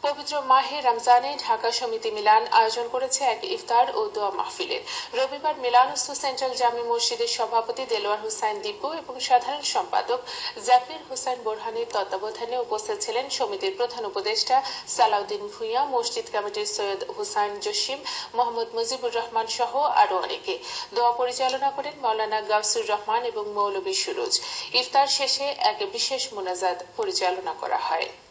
পবিত্র মাহে রমজানে ঢাকা সমিতি মিলান আয়োজন করেছে এক ইফতার ও দোয়া মাহফিলের। রবিবার মিলানস্থ সেন্ট্রাল জামি মসজিদের সভাপতি দেলোয়ার হোসাইন দীপু এবং সাধারণ সম্পাদক জাকির হোসেন বোরহানের তত্ত্বাবধানে উপস্থিত ছিলেন সমিতির প্রধান উপদেষ্টা সালাউদ্দিন ভূঁইয়া, মসজিদ কমিটির সৈয়দ হুসাইন জসিম, মোহাম্মদ মুজিবুর রহমান সহ আরো অনেকে। দোয়া পরিচালনা করেন মাওলানা গাউসুর রহমান এবং মৌলভী সুরুজ। ইফতার শেষে এক বিশেষ মোনাজাত পরিচালনা করা হয়।